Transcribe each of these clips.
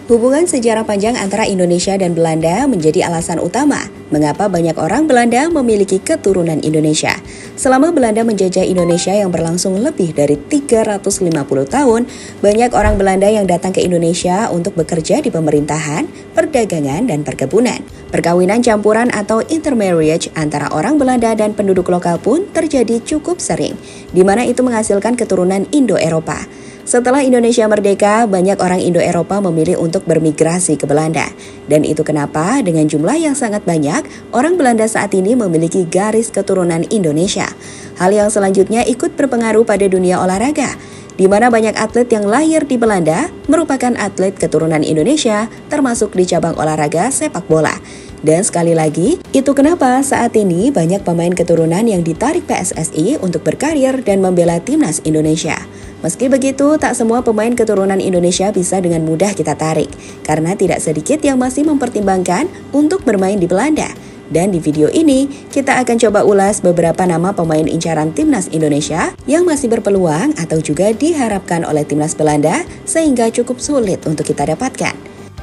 Hubungan sejarah panjang antara Indonesia dan Belanda menjadi alasan utama mengapa banyak orang Belanda memiliki keturunan Indonesia. Selama Belanda menjajah Indonesia yang berlangsung lebih dari 350 tahun, banyak orang Belanda yang datang ke Indonesia untuk bekerja di pemerintahan, perdagangan, dan perkebunan. Perkawinan campuran atau intermarriage antara orang Belanda dan penduduk lokal pun terjadi cukup sering, di mana itu menghasilkan keturunan Indo-Eropa. Setelah Indonesia merdeka, banyak orang Indo-Eropa memilih untuk bermigrasi ke Belanda. Dan itu kenapa dengan jumlah yang sangat banyak, orang Belanda saat ini memiliki garis keturunan Indonesia. Hal yang selanjutnya ikut berpengaruh pada dunia olahraga, di mana banyak atlet yang lahir di Belanda merupakan atlet keturunan Indonesia, termasuk di cabang olahraga sepak bola. Dan sekali lagi, itu kenapa saat ini banyak pemain keturunan yang ditarik PSSI untuk berkarir dan membela timnas Indonesia. Meski begitu, tak semua pemain keturunan Indonesia bisa dengan mudah kita tarik, karena tidak sedikit yang masih mempertimbangkan untuk bermain di Belanda. Dan di video ini, kita akan coba ulas beberapa nama pemain incaran timnas Indonesia yang masih berpeluang atau juga diharapkan oleh timnas Belanda, sehingga cukup sulit untuk kita dapatkan.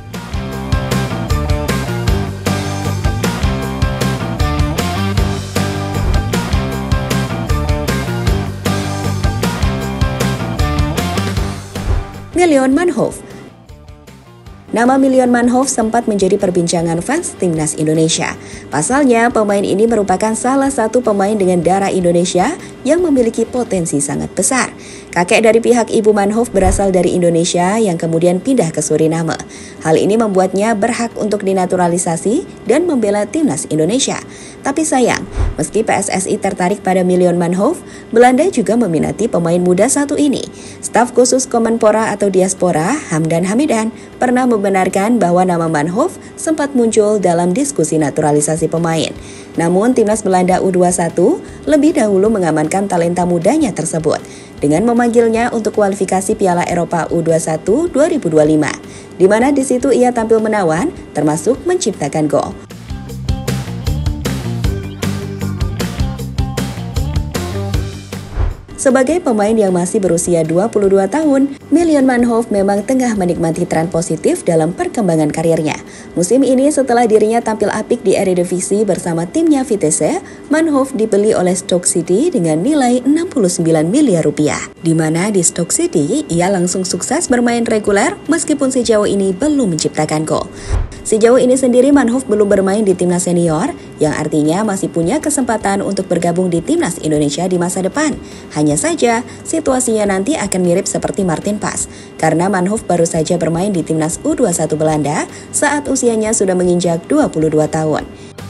Milion Manhoef. Nama Milion Manhoef sempat menjadi perbincangan fans timnas Indonesia. Pasalnya, pemain ini merupakan salah satu pemain dengan darah Indonesia yang memiliki potensi sangat besar. Kakek dari pihak ibu Manhoef berasal dari Indonesia yang kemudian pindah ke Suriname. Hal ini membuatnya berhak untuk dinaturalisasi dan membela timnas Indonesia. Tapi sayang, meski PSSI tertarik pada Milion Manhoef, Belanda juga meminati pemain muda satu ini. Staf khusus Kemenpora atau Diaspora, Hamdan Hamidan, pernah membenarkan bahwa nama Manhoef sempat muncul dalam diskusi naturalisasi pemain. Namun, timnas Belanda U21 lebih dahulu mengamankan talenta mudanya tersebut dengan memanggilnya untuk kualifikasi Piala Eropa U21 2025, di mana di situ ia tampil menawan, termasuk menciptakan gol. Sebagai pemain yang masih berusia 22 tahun, Milion Manhoef memang tengah menikmati tren positif dalam perkembangan karirnya. Musim ini setelah dirinya tampil apik di Eredivisie bersama timnya Vitesse, Manhoef dibeli oleh Stoke City dengan nilai 69 miliar rupiah. Di mana di Stoke City, ia langsung sukses bermain reguler meskipun sejauh ini belum menciptakan gol. Sejauh ini sendiri Manhoef belum bermain di timnas senior, yang artinya masih punya kesempatan untuk bergabung di timnas Indonesia di masa depan. Hanya saja, situasinya nanti akan mirip seperti Martin Pas, karena Manhoef baru saja bermain di timnas U21 Belanda saat usianya sudah menginjak 22 tahun.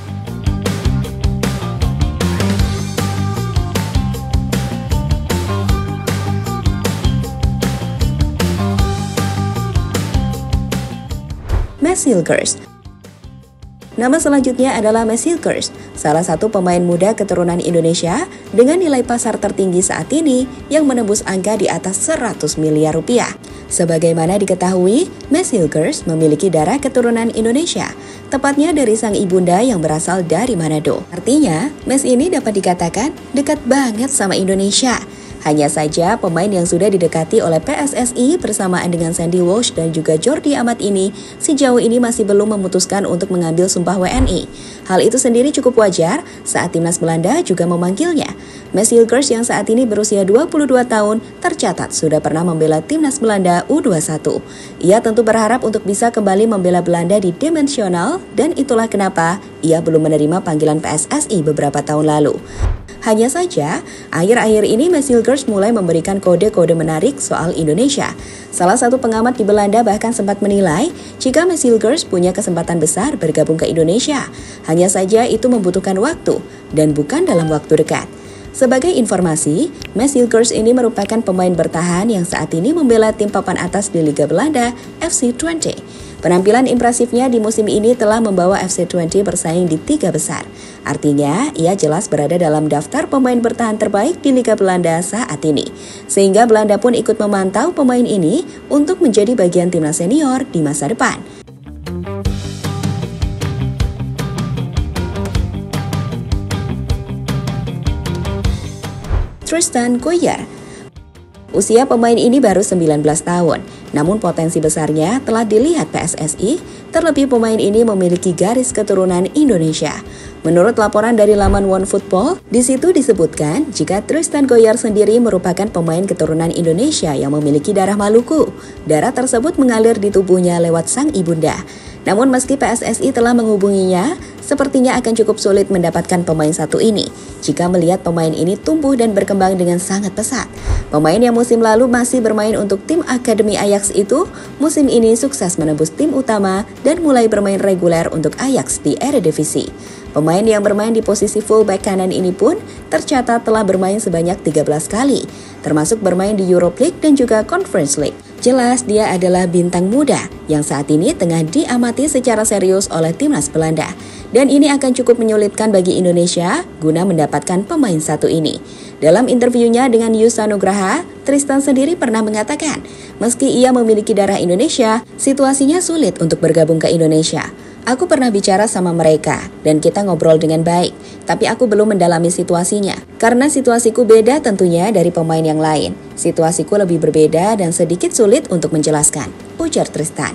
Mads Hilgers. Nama selanjutnya adalah Mads Hilgers, salah satu pemain muda keturunan Indonesia dengan nilai pasar tertinggi saat ini yang menembus angka di atas 100 miliar rupiah. Sebagaimana diketahui, Mads Hilgers memiliki darah keturunan Indonesia, tepatnya dari sang ibunda yang berasal dari Manado. Artinya, Mads ini dapat dikatakan dekat banget sama Indonesia. Hanya saja pemain yang sudah didekati oleh PSSI bersamaan dengan Sandy Walsh dan juga Jordi Amat ini sejauh ini masih belum memutuskan untuk mengambil sumpah WNI. Hal itu sendiri cukup wajar saat timnas Belanda juga memanggilnya. Mads Hilgers yang saat ini berusia 22 tahun tercatat sudah pernah membela timnas Belanda U21. Ia tentu berharap untuk bisa kembali membela Belanda di dimensional dan itulah kenapa ia belum menerima panggilan PSSI beberapa tahun lalu. Hanya saja, akhir-akhir ini Mads Hilgers mulai memberikan kode-kode menarik soal Indonesia. Salah satu pengamat di Belanda bahkan sempat menilai jika Mads Hilgers punya kesempatan besar bergabung ke Indonesia. Hanya saja itu membutuhkan waktu dan bukan dalam waktu dekat. Sebagai informasi, Mads Hilgers ini merupakan pemain bertahan yang saat ini membela tim papan atas di Liga Belanda, FC Twente. Penampilan impresifnya di musim ini telah membawa FC Twente bersaing di 3 besar. Artinya, ia jelas berada dalam daftar pemain bertahan terbaik di Liga Belanda saat ini. Sehingga Belanda pun ikut memantau pemain ini untuk menjadi bagian timnas senior di masa depan. Tristan Goyer. Usia pemain ini baru 19 tahun, namun potensi besarnya telah dilihat PSSI, terlebih pemain ini memiliki garis keturunan Indonesia. Menurut laporan dari laman OneFootball, di situ disebutkan jika Tristan Goyar sendiri merupakan pemain keturunan Indonesia yang memiliki darah Maluku. Darah tersebut mengalir di tubuhnya lewat sang ibunda. Namun meski PSSI telah menghubunginya, sepertinya akan cukup sulit mendapatkan pemain satu ini jika melihat pemain ini tumbuh dan berkembang dengan sangat pesat. Pemain yang musim lalu masih bermain untuk tim Akademi Ajax itu, musim ini sukses menembus tim utama dan mulai bermain reguler untuk Ajax di Eredivisie. Pemain yang bermain di posisi fullback kanan ini pun tercatat telah bermain sebanyak 13 kali, termasuk bermain di Europa League dan juga Conference League. Jelas dia adalah bintang muda yang saat ini tengah diamati secara serius oleh timnas Belanda. Dan ini akan cukup menyulitkan bagi Indonesia guna mendapatkan pemain satu ini. Dalam interviunya dengan Yusa Nugraha, Tristan sendiri pernah mengatakan, meski ia memiliki darah Indonesia, situasinya sulit untuk bergabung ke Indonesia. Aku pernah bicara sama mereka dan kita ngobrol dengan baik, tapi aku belum mendalami situasinya. Karena situasiku beda tentunya dari pemain yang lain. Situasiku lebih berbeda dan sedikit sulit untuk menjelaskan, ujar Tristan.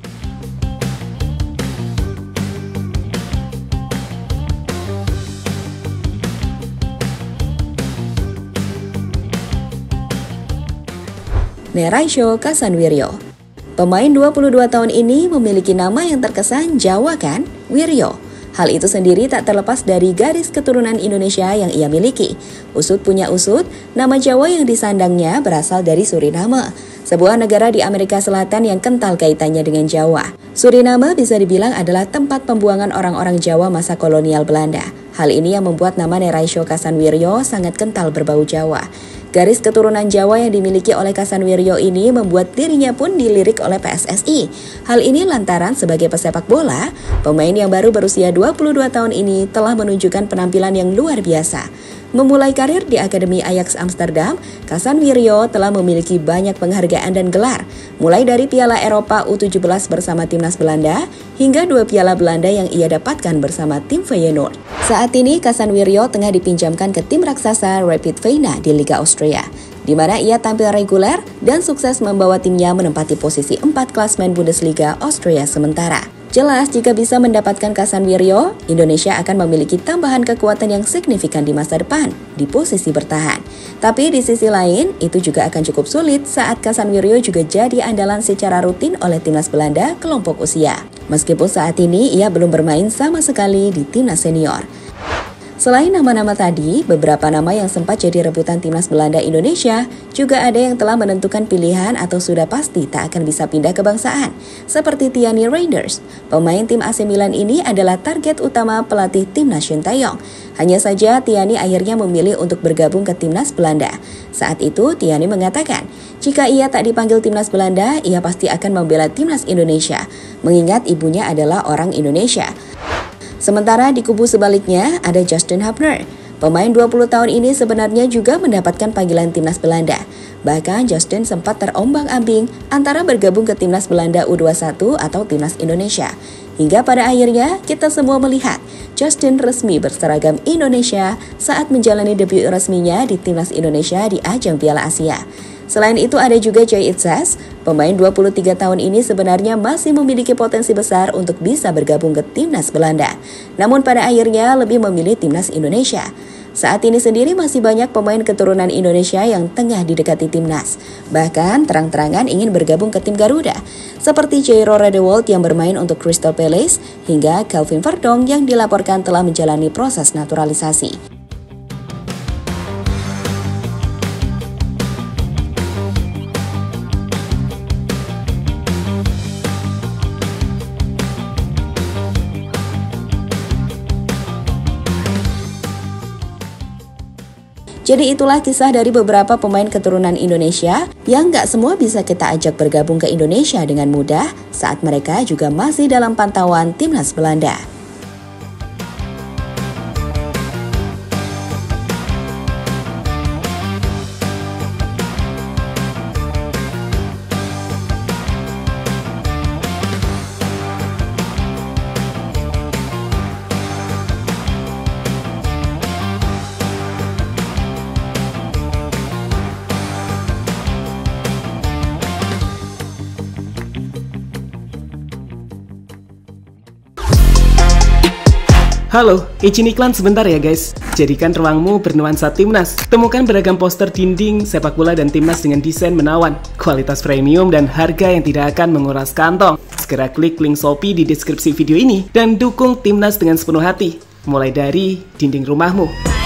Neraisho Kasanwiryo. Pemain 22 tahun ini memiliki nama yang terkesan Jawa kan, Wiryo. Hal itu sendiri tak terlepas dari garis keturunan Indonesia yang ia miliki. Usut punya usut, nama Jawa yang disandangnya berasal dari Suriname, sebuah negara di Amerika Selatan yang kental kaitannya dengan Jawa. Suriname bisa dibilang adalah tempat pembuangan orang-orang Jawa masa kolonial Belanda. Hal ini yang membuat nama Neraisho Kasanwiryo sangat kental berbau Jawa. Garis keturunan Jawa yang dimiliki oleh Kasanwiryo ini membuat dirinya pun dilirik oleh PSSI. Hal ini lantaran sebagai pesepak bola, pemain yang baru berusia 22 tahun ini telah menunjukkan penampilan yang luar biasa. Memulai karir di Akademi Ajax Amsterdam, Kasanwiryo telah memiliki banyak penghargaan dan gelar, mulai dari Piala Eropa U17 bersama timnas Belanda, hingga 2 Piala Belanda yang ia dapatkan bersama tim Feyenoord. Saat ini Kasanwiryo tengah dipinjamkan ke tim raksasa Rapid Wien di Liga Austria, di mana ia tampil reguler dan sukses membawa timnya menempati posisi 4 klasmen Bundesliga Austria sementara. Jelas jika bisa mendapatkan Kasanwiryo, Indonesia akan memiliki tambahan kekuatan yang signifikan di masa depan di posisi bertahan. Tapi di sisi lain, itu juga akan cukup sulit saat Kasanwiryo juga jadi andalan secara rutin oleh timnas Belanda kelompok usia. Meskipun saat ini ia belum bermain sama sekali di timnas senior. Selain nama-nama tadi, beberapa nama yang sempat jadi rebutan timnas Belanda Indonesia juga ada yang telah menentukan pilihan atau sudah pasti tak akan bisa pindah kebangsaan, seperti Tiani Reinders. Pemain tim AC Milan ini adalah target utama pelatih timnas Shin Tae-yong. Hanya saja Tiani akhirnya memilih untuk bergabung ke timnas Belanda. Saat itu Tiani mengatakan, jika ia tak dipanggil timnas Belanda, ia pasti akan membela timnas Indonesia, mengingat ibunya adalah orang Indonesia. Sementara di kubu sebaliknya ada Justin Hubner. Pemain 20 tahun ini sebenarnya juga mendapatkan panggilan timnas Belanda. Bahkan Justin sempat terombang-ambing antara bergabung ke timnas Belanda U21 atau timnas Indonesia. Hingga pada akhirnya kita semua melihat Justin resmi berseragam Indonesia saat menjalani debut resminya di timnas Indonesia di ajang Piala Asia. Selain itu ada juga Jay Itzes, pemain 23 tahun ini sebenarnya masih memiliki potensi besar untuk bisa bergabung ke timnas Belanda. Namun pada akhirnya lebih memilih timnas Indonesia. Saat ini sendiri masih banyak pemain keturunan Indonesia yang tengah didekati timnas. Bahkan terang-terangan ingin bergabung ke tim Garuda. Seperti Jairo Redewald yang bermain untuk Crystal Palace, hingga Kelvin Verdong yang dilaporkan telah menjalani proses naturalisasi. Jadi itulah kisah dari beberapa pemain keturunan Indonesia yang gak semua bisa kita ajak bergabung ke Indonesia dengan mudah saat mereka juga masih dalam pantauan timnas Belanda. Halo, izin iklan sebentar ya guys. Jadikan ruangmu bernuansa Timnas. Temukan beragam poster dinding, sepak bola dan Timnas dengan desain menawan, kualitas premium dan harga yang tidak akan menguras kantong. Segera klik link Shopee di deskripsi video ini dan dukung Timnas dengan sepenuh hati. Mulai dari dinding rumahmu.